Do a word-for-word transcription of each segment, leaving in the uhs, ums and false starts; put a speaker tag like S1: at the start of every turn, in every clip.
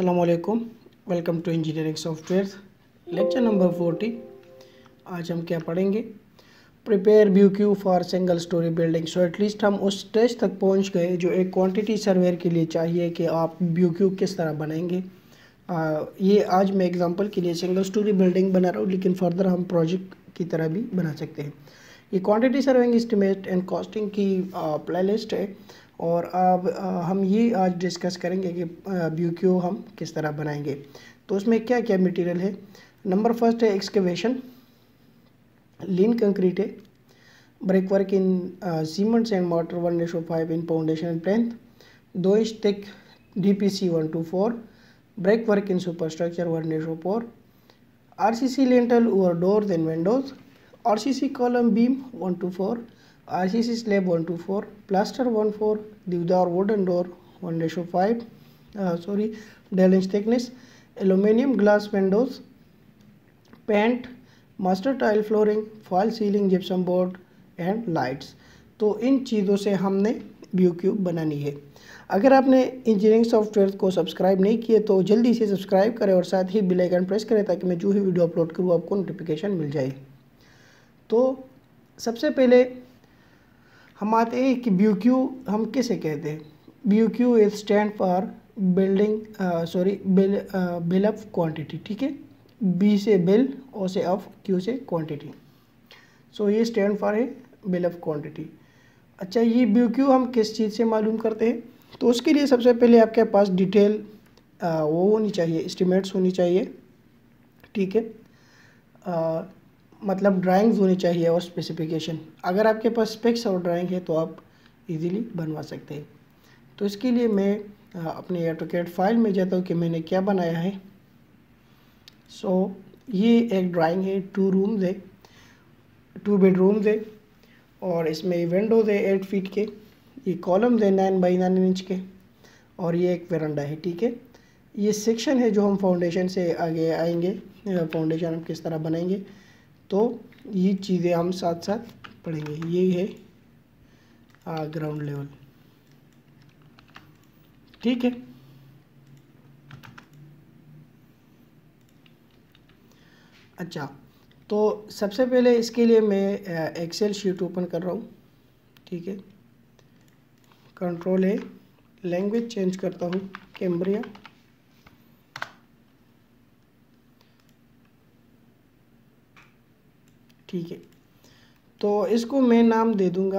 S1: अस्सलामुअलैकुम, welcome to engineering software lecture number forty. आज हम क्या पढ़ेंगे? Prepare B Q for single storey building. So at least हम उस स्टेज तक पहुंच गए जो एक क्वांटिटी सर्वेयर के लिए चाहिए कि आप बी क्यू किस तरह बनाएंगे। आ, ये आज मैं एग्जांपल के लिए सिंगल स्टोरी बिल्डिंग बना रहा हूँ, लेकिन फर्दर हम प्रोजेक्ट की तरह भी बना सकते हैं। ये quantity surveying estimate and costing की प्लेलिस्ट है और अब हम ये आज डिस्कस करेंगे कि बी क्यू हम किस तरह बनाएंगे। तो उसमें क्या क्या मटेरियल है। नंबर फर्स्ट है एक्सकेवेशन, लीन कंक्रीट है, brick work in cements and mortar one ratio five in foundation and plinth, दो inch thick D P C one two four, brick work in superstructure one ratio four, R C C lintel over doors and windows, R C C column beam one to four, R C C slab one to four, plaster one four, Deodar wooden door one ratio five, uh, sorry, Dell inch thickness, aluminium glass windows, paint, master tile flooring, fall ceiling, gypsum board and lights। तो इन चीज़ों से हमने view cube बनानी है। अगर आपने engineering software को subscribe नहीं किए तो जल्दी से सब्सक्राइब करें और साथ ही बेल आइकन प्रेस करें ताकि मैं जो ही वीडियो अपलोड करूँ आपको नोटिफिकेशन मिल जाए। तो सबसे पहले हम आते हैं कि बी क्यू हम किसे कहते हैं। B Q is stand for building sorry bill bill of quantity. ठीक है, बी से बिल, ओ से ऑफ, क्यू से क्वांटिटी। सो ये स्टैंड फॉर है बिल ऑफ क्वांटिटी। अच्छा, ये बी क्यू हम किस चीज़ से मालूम करते हैं? तो उसके लिए सबसे पहले आपके पास डिटेल uh, वो होनी चाहिए, एस्टिमेट्स होनी चाहिए। ठीक है, uh, मतलब ड्राइंग्स होनी चाहिए और स्पेसिफिकेशन। अगर आपके पास स्पेक्स और ड्राइंग है तो आप इजीली बनवा सकते हैं। तो इसके लिए मैं अपने ऑटोकैड फाइल में जाता हूँ कि मैंने क्या बनाया है। सो so, ये एक ड्राइंग है, टू रूम्स है, टू बेडरूम्स है और इसमें विंडोज़ है एट फीट के, ये कॉलम्स है नाइन बाई नाइन इंच के और ये एक वेरांडा है। ठीक है, ये सेक्शन है जो हम फाउंडेशन से आगे आएंगे, फाउंडेशन हम किस तरह बनाएंगे। तो ये चीज़ें हम साथ साथ पढ़ेंगे। ये है ग्राउंड लेवल। ठीक है, अच्छा, तो सबसे पहले इसके लिए मैं एक्सेल शीट ओपन कर रहा हूँ। ठीक है, कंट्रोल है, लैंग्वेज चेंज करता हूँ कैम्ब्रिया। ठीक है, तो इसको मैं नाम दे दूंगा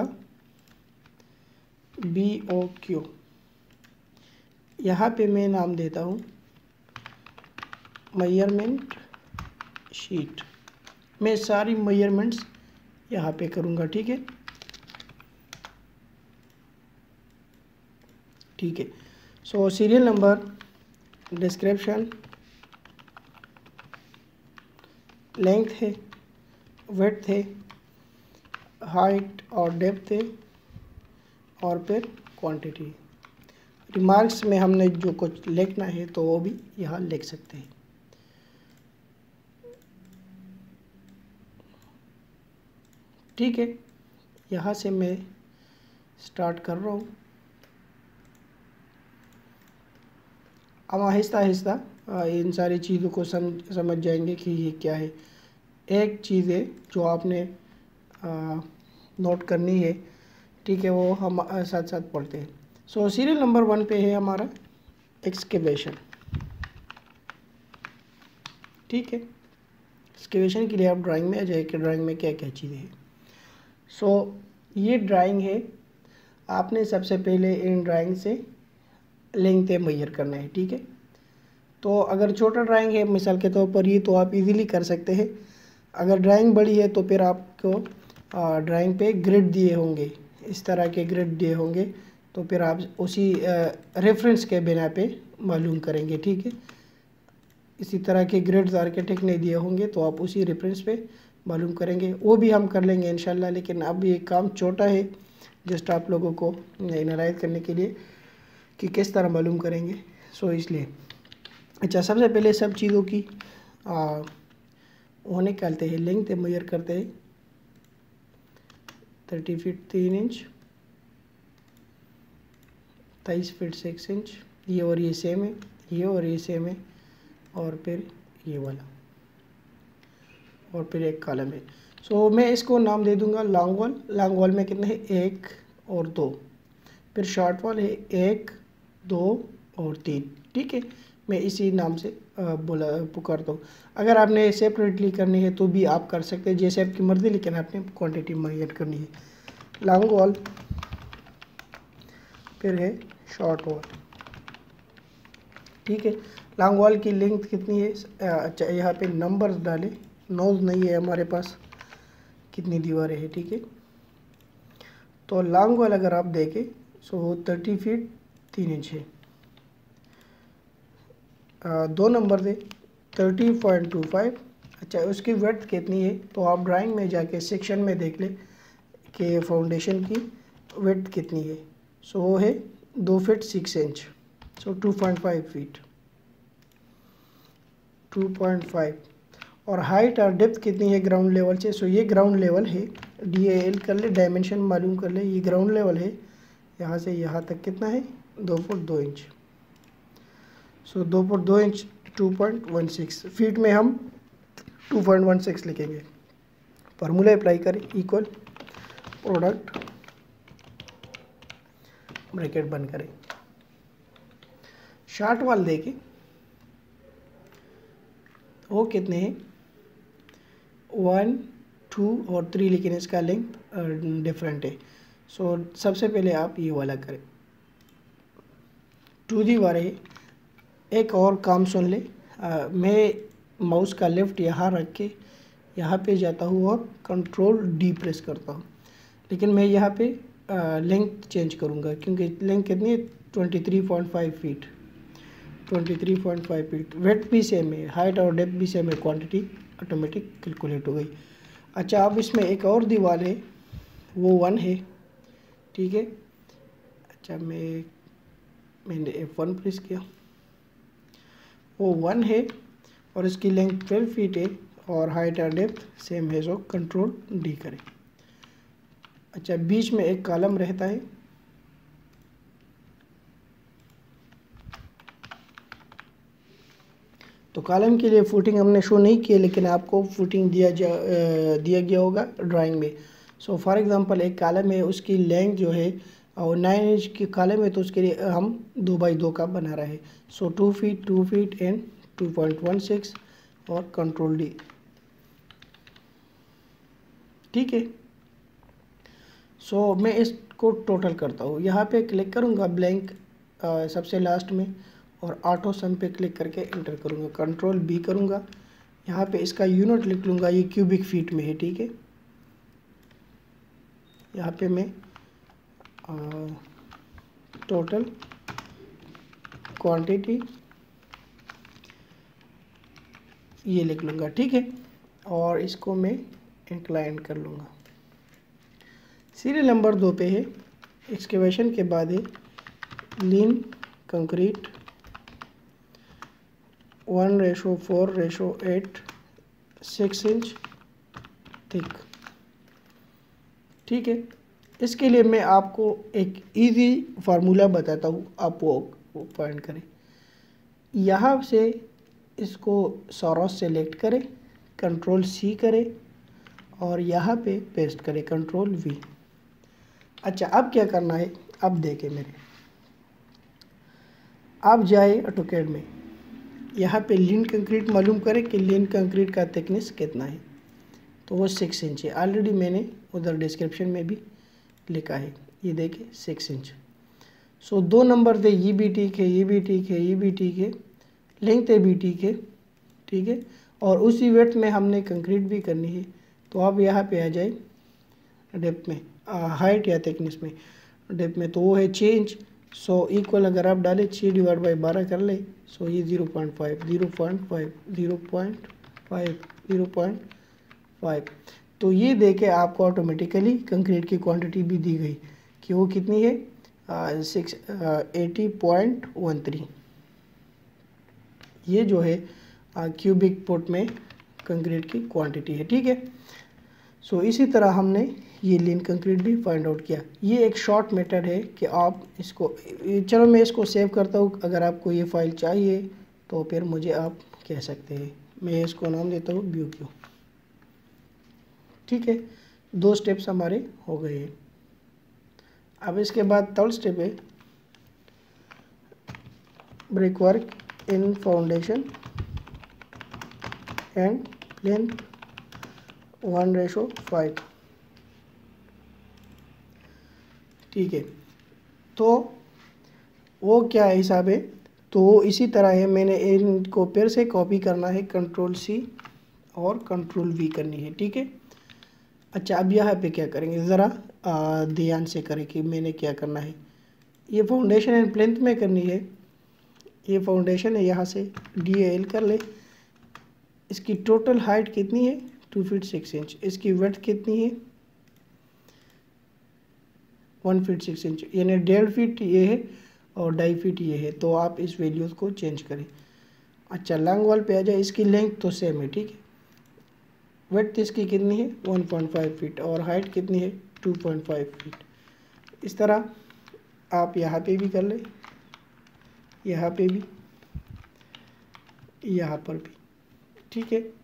S1: बी ओ क्यू। यहाँ पे मैं नाम देता हूँ मेजरमेंट शीट। मैं सारी मेजरमेंट्स यहाँ पे करूँगा। ठीक है, ठीक है। So serial number, description, length है, विड्थ है, हाइट और डेप्थ है और फिर क्वांटिटी। रिमार्क्स में हमने जो कुछ लिखना है तो वो भी यहाँ लिख सकते हैं। ठीक है, यहाँ से मैं स्टार्ट कर रहा हूँ। अब आहिस्ता आहिस्ता इन सारी चीज़ों को समझ समझ जाएंगे कि ये क्या है। एक चीज़ है जो आपने नोट करनी है। ठीक है, वो हम साथ साथ पढ़ते हैं। सो सीरियल नंबर वन पे है हमारा एक्सकेवेशन। ठीक है, एक्सकेवेशन के लिए आप ड्राइंग में आ जाए कि ड्राइंग में क्या क्या चीज़ें हैं। सो so, ये ड्राइंग है। आपने सबसे पहले इन ड्राइंग से लेंथ मेजर करना है। ठीक है, तो अगर छोटा ड्राइंग है मिसाल के तौर पर ये, तो आप इजीली कर सकते हैं। अगर ड्राइंग बड़ी है तो फिर आपको ड्राइंग पे ग्रिड दिए होंगे, इस तरह के ग्रिड दिए होंगे, तो फिर आप उसी रेफरेंस के बिना पे मालूम करेंगे। ठीक है, इसी तरह के ग्रिड्स आर्किटेक्ट ने दिए होंगे तो आप उसी रेफरेंस पे मालूम करेंगे। वो भी हम कर लेंगे इंशाल्लाह, लेकिन अब ये काम छोटा है जस्ट आप लोगों को एनालाइज करने के लिए कि किस तरह मालूम करेंगे। सो इसलिए अच्छा, सबसे पहले सब चीज़ों की आ, वो निकालते हैं, लेंथ मेजर करते हैं थर्टी फीट तीन इंच, तेईस फीट सिक्स इंच, ये और ये सेम है, ये और ये सेम है, और फिर ये वाला, और फिर एक कॉलम है। सो मैं इसको नाम दे दूंगा लॉन्ग वॉल। लॉन्ग वॉल में कितने हैं, एक और दो। फिर शॉर्ट वॉल है एक, दो और तीन। ठीक है, मैं इसी नाम से बोला पुकारता हूँ। अगर आपने सेपरेटली करनी है तो भी आप कर सकते हैं, जैसे आपकी मर्ज़ी, लेकिन आपने क्वांटिटी मुहैया करनी है। लॉन्ग वॉल, फिर है शॉर्ट वॉल। ठीक है, लॉन्ग वॉल की लेंथ कितनी है, अच्छा यहाँ पे नंबर्स डालें, नोज नहीं है हमारे पास, कितनी दीवारें हैं। ठीक है, तो लॉन्ग वॉल अगर आप देखें सो थर्टी फीट तीन इंच है। आ, दो नंबर दे थर्टी पॉइंट टू फाइव। अच्छा, उसकी विड्थ कितनी है, तो आप ड्राइंग में जाके सेक्शन में देख लें कि फाउंडेशन की विड्थ कितनी है। सो वो है दो feet six inch, so two point five feet, two point five. और हाइट और डेप्थ कितनी है ग्राउंड लेवल से, सो ये ग्राउंड लेवल है, डी ए एल कर ले, डायमेंशन मालूम कर ले, ये ग्राउंड लेवल है, यहाँ से यहाँ तक कितना है, दो फुट दो इंच। सो दो फुट दो inch two point one six feet में हम टू पॉइंट वन सिक्स लिखेंगे। फार्मूला अप्लाई करें, इक्वल प्रोडक्ट ब्रैकेट बंद करें। शार्ट वाल देखें वो कितने हैं, वन टू और थ्री, लेकिन इसका लेंथ डिफरेंट है। सो so, सबसे पहले आप ये वाला करें, टू दीवारें। एक और काम सुन ले, आ, मैं माउस का लेफ्ट यहाँ रख के यहाँ पे जाता हूँ और कंट्रोल डी प्रेस करता हूँ, लेकिन मैं यहाँ पे लेंथ चेंज करूँगा क्योंकि लेंथ कितनी है, twenty three point five feet, twenty three point five feet. Weight भी सेम है, हाइट और डेप्थ भी सेम है, क्वांटिटी ऑटोमेटिक कैलकुलेट हो गई। अच्छा, अब इसमें एक और दीवार है, वो वन है। ठीक है, अच्छा मैं मैंने एफ वन प्रेस किया, वो वन है और इसकी लेंथ ट्वेल्व फीट है और हाइट और डेप्थ सेम है, सो कंट्रोल डी करें। अच्छा, बीच में एक कॉलम रहता है, तो कॉलम के लिए फुटिंग हमने शो नहीं किया, लेकिन आपको फुटिंग दिया जा दिया गया होगा ड्राइंग में। सो फॉर एग्जांपल एक कॉलम है, उसकी लेंथ जो है और नाइन इंच की कॉलम है, तो उसके लिए हम दो बाई दो का बना रहे हैं। So two feet two feet and two point one six और कंट्रोल डी। ठीक है, सो मैं इसको टोटल करता हूँ, यहाँ पे क्लिक करूँगा ब्लैंक सबसे लास्ट में, और ऑटो सम पे क्लिक करके इंटर करूँगा, कंट्रोल बी करूँगा, यहाँ पे इसका यूनिट लिख लूँगा, ये क्यूबिक फीट में है। ठीक है, यहाँ पे मैं टोटल क्वांटिटी ये लिख लूँगा। ठीक है, और इसको मैं इंक्लाइन कर लूँगा। सीरियल नंबर दो पे है, एक्सकेवेशन के बाद है lean concrete one ratio four ratio eight six inch thick. ठीक है, इसके लिए मैं आपको एक इजी फार्मूला बताता हूँ, आप वो फाइंड करें। यहाँ से इसको सॉरस सेलेक्ट करें, कंट्रोल सी करें और यहाँ पे पेस्ट करें, कंट्रोल वी। अच्छा, अब क्या करना है, अब देखें मेरे, आप जाए ऑटोकैड में, यहाँ पे लीन कंक्रीट मालूम करें कि लीन कंक्रीट का थिकनेस कितना है, तो वो सिक्स इंच है। ऑलरेडी मैंने उधर डिस्क्रिप्शन में भी लिखा है, ये देखिए सिक्स इंच। सो दो नंबर थे, ये भी ठीक है, ये भी ठीक है, ये भी ठीक है, लेंथ भी ठीक है। ठीक है, और उसी वेट में हमने कंक्रीट भी करनी है, तो आप यहाँ पे आ जाए डेप्थ में, हाइट या थिकनेस में, डेप्थ में तो वो है छः इंच। सो इक्वल अगर आप डालें छः डिवाइड बाई बारह कर ले, सो ये zero point five zero point five zero point five zero point five. तो ये देके आपको ऑटोमेटिकली कंक्रीट की क्वांटिटी भी दी गई कि वो कितनी है, six eighty point one three. ये जो है क्यूबिक फुट में कंक्रीट की क्वांटिटी है। ठीक है, सो so, इसी तरह हमने ये लीन कंक्रीट भी फाइंड आउट किया। ये एक शॉर्ट मेथड है कि आप इसको, चलो मैं इसको सेव करता हूँ, अगर आपको ये फाइल चाहिए तो फिर मुझे आप कह सकते हैं। मैं इसको नाम देता हूँ व्यू क्यू। ठीक है, दो स्टेप्स हमारे हो गए हैं। अब इसके बाद थर्ड स्टेप है brick work in foundation and length one ratio five. ठीक है, तो वो क्या हिसाब है, तो इसी तरह है, मैंने इनको फिर से कॉपी करना है, कंट्रोल सी और कंट्रोल वी करनी है। ठीक है, अच्छा अब यहाँ पे क्या करेंगे, ज़रा ध्यान से करें कि मैंने क्या करना है। ये फाउंडेशन एंड प्लेंथ में करनी है। ये फाउंडेशन है, यहाँ से डी एल कर ले। इसकी टोटल हाइट कितनी है, टू फीट सिक्स इंच। इसकी विड्थ कितनी है, वन फीट सिक्स इंच, यानी डेढ़ फीट ये है और ढाई फीट ये है। तो आप इस वैल्यूज़ को चेंज करें। अच्छा लॉन्ग वॉल पे आ जाए, इसकी लेंथ तो सेम है। ठीक है, विड्थ इसकी कितनी है, वन पॉइंट फाइव फीट और हाइट कितनी है, टू पॉइंट फाइव फीट। इस तरह आप यहाँ पे भी कर ले, यहाँ पे भी, यहाँ पर भी। ठीक है,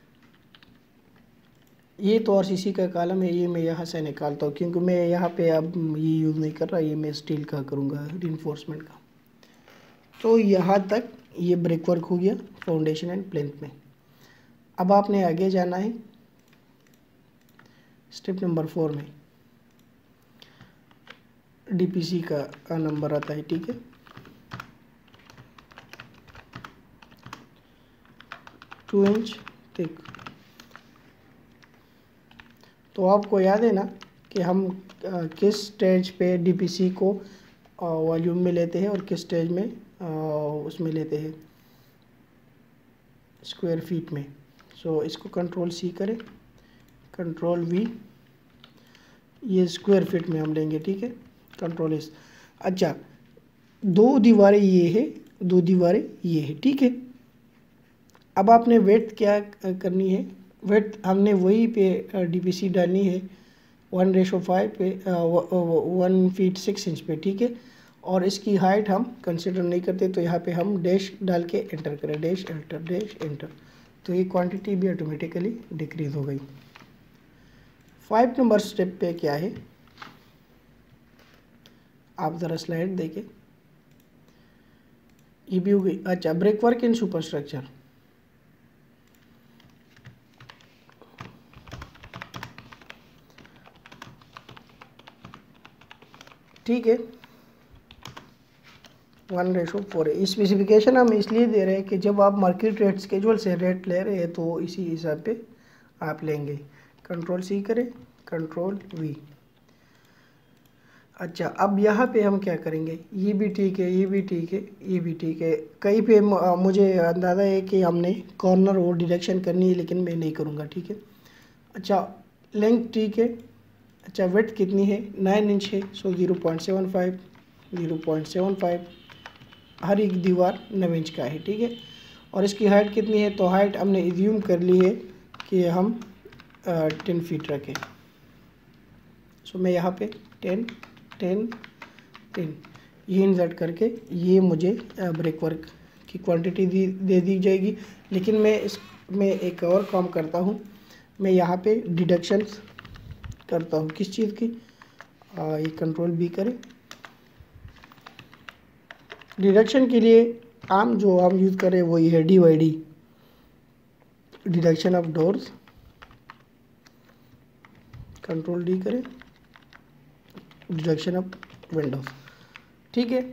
S1: ये तो और सीसी का कॉलम है, ये मैं यहाँ से निकालता हूँ क्योंकि मैं यहाँ पे अब ये यूज़ नहीं कर रहा, ये मैं स्टील का करूँगा रिइंफोर्समेंट का। तो यहाँ तक ये ब्रिक वर्क हो गया फाउंडेशन एंड प्लेंथ में। अब आपने आगे जाना है स्टेप नंबर फोर में, डीपीसी का नंबर आता है। ठीक है, टू इंच थिक। तो आपको याद है ना कि हम आ, किस स्टेज पे डीपीसी को वॉल्यूम में लेते हैं और किस स्टेज में आ, उसमें लेते हैं स्क्वायर फीट में। सो so, इसको कंट्रोल सी करें, कंट्रोल वी, ये स्क्वायर फीट में हम लेंगे। ठीक है, कंट्रोल एस। अच्छा दो दीवारें ये है, दो दीवारें ये है। ठीक है, अब आपने वेट क्या करनी है, वेट हमने वही पे डीपीसी डालनी है वन रेशो फाइव पे, वन फीट सिक्स इंच पे। ठीक है, और इसकी हाइट हम कंसिडर नहीं करते, तो यहाँ पे हम डैश डाल के एंटर करें, डैश एंटर डैश एंटर, तो ये क्वांटिटी भी ऑटोमेटिकली डिक्रीज हो गई। फाइव नंबर स्टेप पे क्या है, आप ज़रा स्लाइड देखें, ये भी हो गई। अच्छा brick work in super structure. ठीक है, वन रेशो फोर है। स्पेसिफिकेशन हम इसलिए दे रहे हैं कि जब आप मार्केट रेट स्केजुअल से रेट ले रहे हैं तो इसी हिसाब पे आप लेंगे। कंट्रोल सी करें, कंट्रोल वी। अच्छा अब यहाँ पे हम क्या करेंगे, ये भी ठीक है, ये भी ठीक है, ये भी ठीक है। कहीं पे मुझे अंदाज़ा है कि हमने कॉर्नर और डिरेक्शन करनी है, लेकिन मैं नहीं करूँगा। ठीक है, अच्छा लेंथ ठीक है। अच्छा विड्थ कितनी है, नाइन इंच है, so zero point seven five, zero point seven five, हर एक दीवार नौ इंच का है। ठीक है, और इसकी हाइट कितनी है, तो हाइट हमने एज्यूम कर ली है कि हम टेन फीट रखें। सो मैं यहाँ पे टेन टेन टेन ये इंसर्ट करके ये मुझे ब्रिक वर्क की क्वांटिटी दी दे दी जाएगी। लेकिन मैं इसमें एक और काम करता हूँ, मैं यहाँ पे डिडक्शंस करता हूँ। किस चीज़ की, आ, ये कंट्रोल बी करें। डिडक्शन के लिए आम जो हम यूज़ करें वही है D Y D, deduction of doors. Control D करें, डिडक्शन ऑफ विंडोज। ठीक है,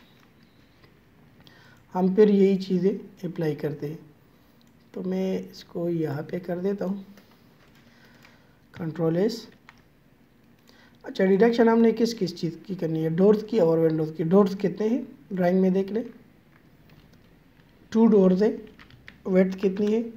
S1: हम फिर यही चीज़ें अप्लाई करते हैं। तो मैं इसको यहाँ पे कर देता हूँ, कंट्रोल एस। अच्छा डिडक्शन हमने किस किस चीज़ की करनी है, डोर्स की और विंडोज़ की। डोर्स कितने हैं ड्राइंग में देख लें, टू डोर्स है। विड्थ कितनी है,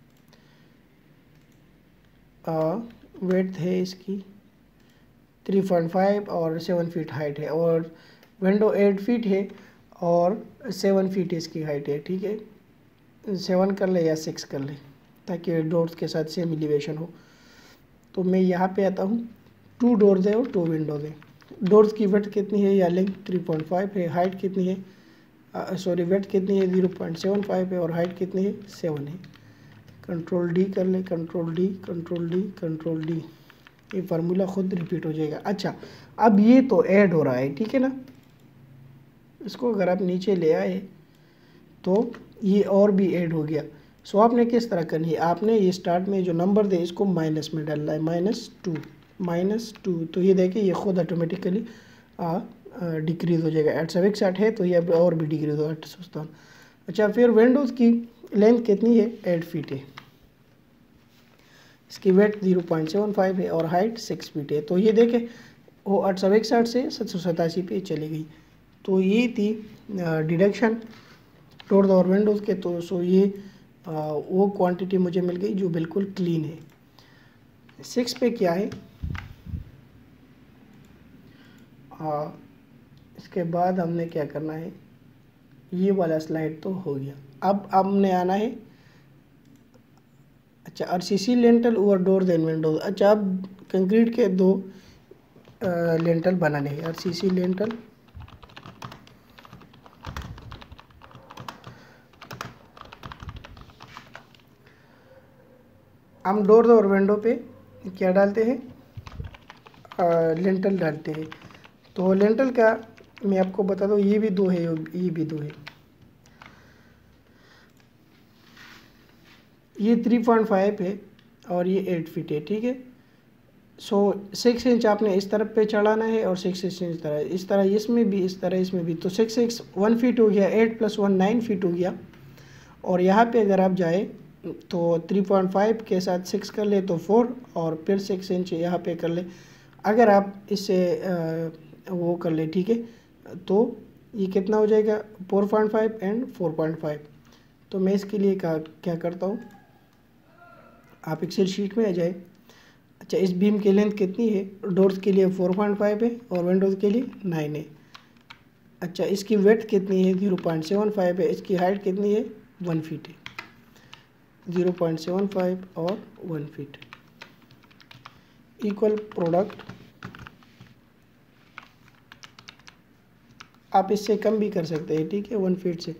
S1: विड्थ है इसकी थ्री पॉइंट फाइव और सेवन फीट हाइट है, और विंडो एट फीट है और सेवन फीट इसकी हाइट है। ठीक है, सेवन कर ले या सिक्स कर ले ताकि डोर्स के साथ सेम एलिवेशन हो। तो मैं यहाँ पे आता हूँ, टू डोर्स है और टू विंडोज़ है। डोर्स की विड्थ कितनी है या लेंथ थ्री पॉइंट फाइव है, हाइट कितनी है, सॉरी विड्थ कितनी है ज़ीरो पॉइंट सेवन फाइव है और हाइट कितनी है सेवन है। कंट्रोल डी कर ले, control D, control D, control D, ये फार्मूला खुद रिपीट हो जाएगा। अच्छा, अब ये तो ऐड हो रहा है, ठीक है ना। इसको अगर आप नीचे ले आए तो ये और भी ऐड हो गया। सो आपने किस तरह करनी है, आपने ये स्टार्ट में जो नंबर दे इसको माइनस में डालना है, माइनस टू, माइनस टू, तो ये देखिए ये खुद ऑटोमेटिकली डिक्रीज़ हो जाएगा। एट सेवन साठ है तो ये अब और भी डिक्रीज हो आठ सौ सत्तावन। अच्छा, फिर विंडोज़ की लेंथ कितनी है, एट फीट है, इसकी weight zero point seven five है और हाइट सिक्स फीट है। तो ये देखें वो आठ सौ इकसठ से सात सौ सतासी पे चली गई। तो ये थी डिडक्शन डोर्स और विंडोज़ के। तो सो ये आ, वो क्वांटिटी मुझे मिल गई जो बिल्कुल क्लीन है। सिक्स पे क्या है, आ, इसके बाद हमने क्या करना है, ये वाला स्लाइड तो हो गया। अब अब हमने आना है, अच्छा, RCC lintel over doors and windows. अच्छा, अब कंक्रीट के दो लेंटल बनाने हैं, आरसीसी लेंटल हम डोर्स और विंडो पे क्या डालते हैं, लेंटल डालते हैं। तो लेंटल का मैं आपको बता दूँ, ये भी दो है, ये भी दो है। ये थ्री पॉइंट फाइव है और ये एट फीट है, ठीक है। सो सिक्स इंच आपने इस तरफ पे चढ़ाना है और सिक्स इंच इस तरह, इस तरह इसमें भी, इस तरह इसमें भी। तो सिक्स सिक्स वन फीट हो गया, eight plus one nine feet हो गया। और यहाँ पे अगर आप जाए तो थ्री पॉइंट फाइव के साथ सिक्स कर ले तो फोर, और फिर सिक्स इंच यहाँ पे कर ले। अगर आप इससे वो कर ले, ठीक है, तो ये कितना हो जाएगा, four point five and four point five. तो मैं इसके लिए क्या क्या करता हूँ, आप एक्सेल शीट में आ जाए। अच्छा, इस बीम की लेंथ कितनी है, डोर्स के लिए फोर पॉइंट फाइव है और विंडोज़ के लिए नाइन है। अच्छा, इसकी वेट कितनी है, ज़ीरो पॉइंट सेवन फाइव है। इसकी हाइट कितनी है, वन फीट है, ज़ीरो पॉइंट सेवन फाइव और वन फीट। इक्वल प्रोडक्ट, आप इससे कम भी कर सकते हैं, ठीक है, वन फीट से,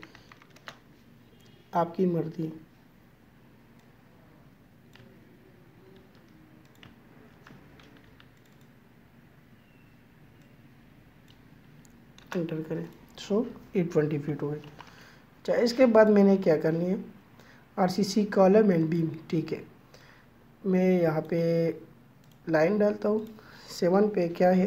S1: आपकी मर्जी। एंटर करें, सो एट ट्वेंटी फीट हो गए। अच्छा, इसके बाद मैंने क्या करनी है, आरसीसी कॉलम एंड बीम, ठीक है। मैं यहाँ पे लाइन डालता हूँ, सेवन पे क्या है,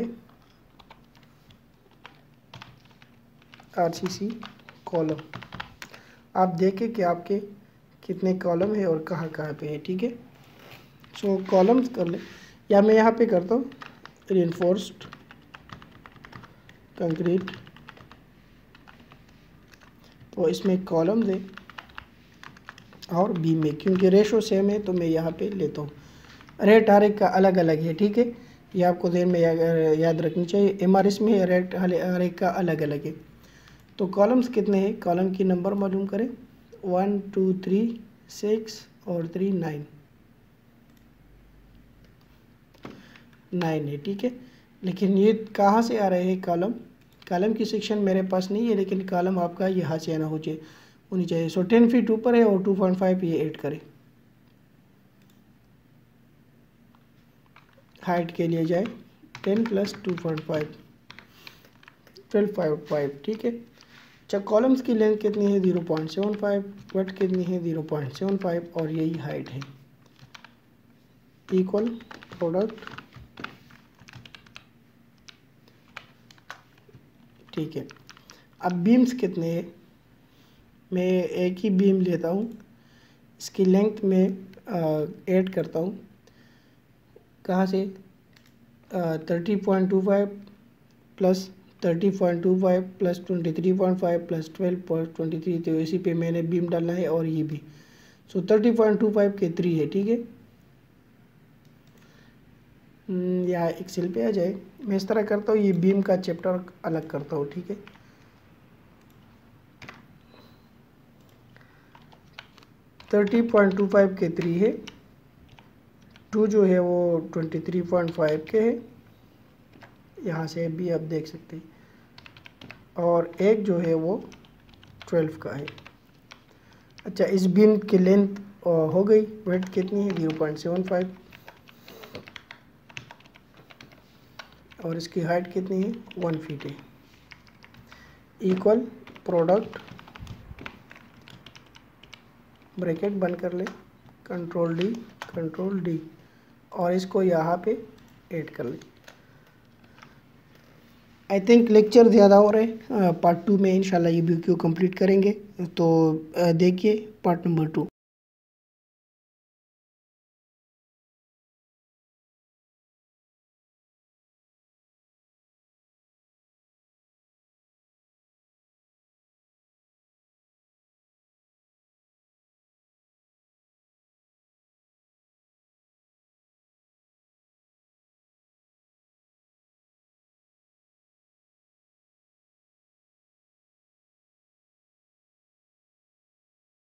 S1: आरसीसी कॉलम। आप देखें कि आपके कितने कॉलम है और कहाँ कहाँ पे है, ठीक है। सो कॉलम्स कर ले, या मैं यहाँ पे करता हूँ रिइंफोर्स्ड कंक्रीट, तो इसमें कॉलम दे और बीम में, क्योंकि रेशो सेम है तो मैं यहाँ पे लेता हूँ। रेट हर एक का अलग अलग है, ठीक है, ये आपको देर में या, याद रखनी चाहिए। एमआरएस में रेट हर एक का अलग अलग है। तो कॉलम्स कितने हैं, कॉलम की नंबर मालूम करें, वन टू थ्री सिक्स और थ्री नाइन, नाइन है, ठीक है। लेकिन ये कहाँ से आ रहे हैं कॉलम, कॉलम की सेक्शन मेरे पास नहीं है, लेकिन कॉलम आपका यहाँ से आना हो चाहिए होनी चाहिए। सो टेन फीट ऊपर है और टू पॉइंट फाइव ये ऐड करें। हाइट के लिए जाए ten plus two point five, twelve point five, ठीक है। अच्छा, कॉलम्स की लेंथ कितनी है, zero point seven five, weight कितनी है, ज़ीरो पॉइंट सेवन फाइव और यही हाइट है। इक्वल प्रोडक्ट, ठीक है। अब बीम्स कितने हैं, मैं एक ही बीम लेता हूँ, इसकी लेंथ में ऐड करता हूँ, कहाँ से, thirty point two five plus thirty point two five plus twenty three point five plus twelve point twenty three, तो इसी पे मैंने बीम डालना है और ये भी। So thirty point two five के थ्री है, ठीक है। या एक्सेल पे आ जाए, मैं इस तरह करता हूँ, ये बीम का चैप्टर अलग करता हूँ, ठीक है। थर्टी पॉइंट टू फाइव के थ्री है टू जो है वो ट्वेंटी थ्री पॉइंट फाइव के है, यहाँ से भी आप देख सकते हैं। और एक जो है वो ट्वेल्व का है। अच्छा, इस बीम की लेंथ हो गई, वेट कितनी है ज़ीरो पॉइंट सेवन फाइव, और इसकी हाइट कितनी है वन फीट है। इक्वल प्रोडक्ट ब्रैकेट बंद कर ले, कंट्रोल डी कंट्रोल डी, और इसको यहाँ पे ऐड कर ले। आई थिंक लेक्चर ज़्यादा हो रहे हैं, पार्ट टू में इंशाल्लाह ये व्यू क्यू कंप्लीट करेंगे। तो देखिए पार्ट नंबर टू।